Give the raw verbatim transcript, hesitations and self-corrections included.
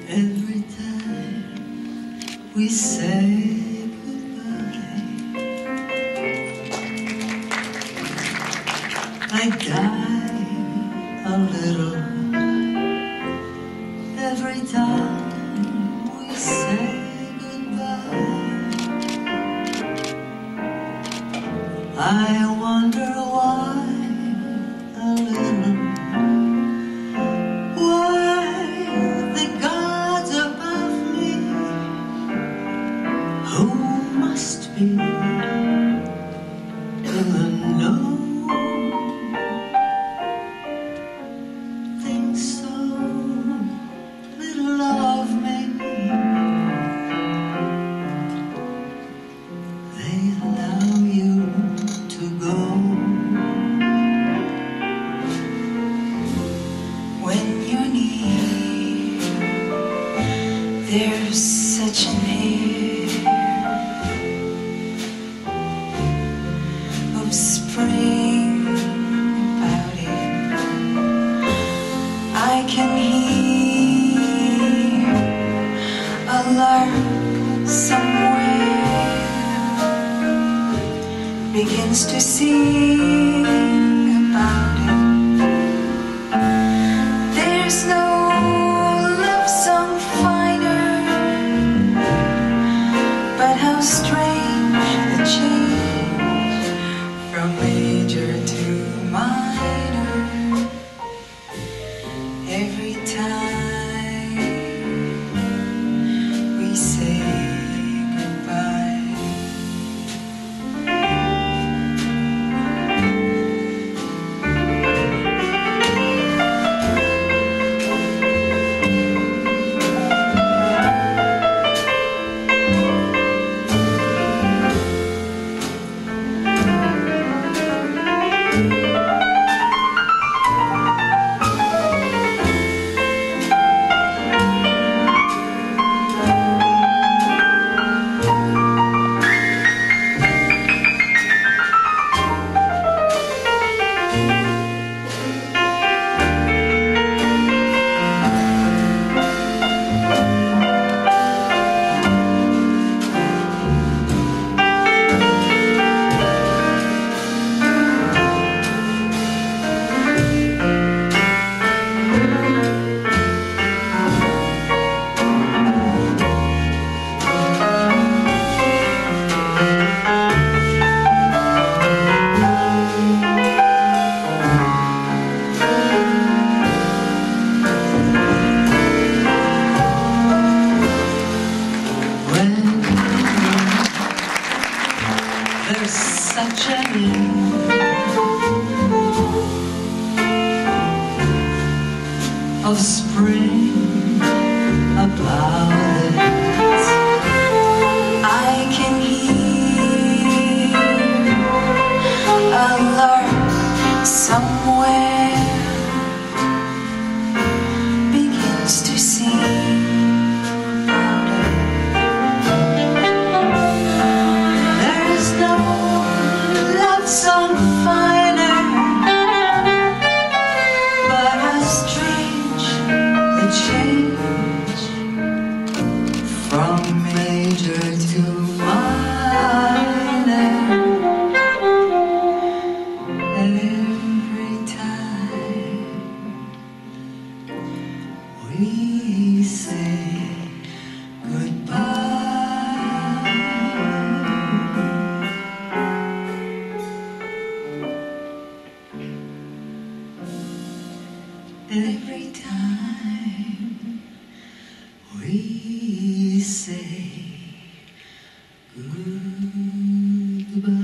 Every time we say goodbye, I die a little. Every time we say goodbye, I wonder why a little. Must be in the know. Think so little of me. They allow you to go. When you're near, there's such an air spring about it. I can hear a lark somewhere begins to sing about it. There's no love song finer, but how strange the change from major to minor. Every time we say goodbye, there's such an air of spring about it. I can hear a lark somewhere begins to sing. Song finer, but how strange the change from major to minor. Every time we say goodbye. Every time we say goodbye.